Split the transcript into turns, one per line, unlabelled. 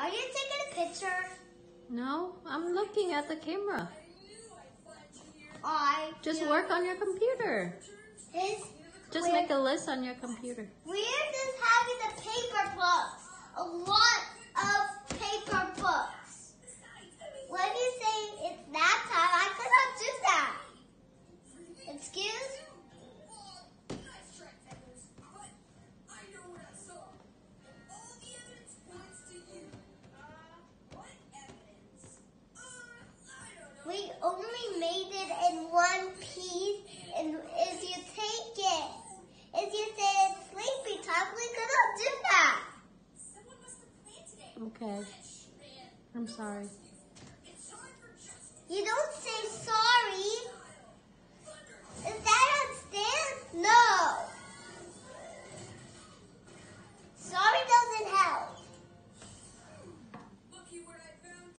Are you taking a picture?
No, I'm looking at the camera. Just
Just
work on your computer. Just make a list on your computer.
We're just having the paper books. A lot of paper books. When you say it's that time, I cannot do that. Excuse? We only made it in one piece, and if you take it, if you say it's sleepy time, we cannot do that.
Okay. I'm sorry.
You don't say sorry. Is that a stand? No. Sorry,